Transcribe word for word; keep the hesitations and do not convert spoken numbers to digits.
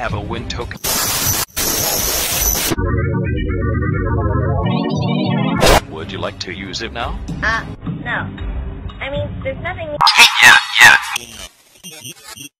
have a win token. Would you like to use it now? Uh, no. I mean, there's nothing... Yeah, yeah.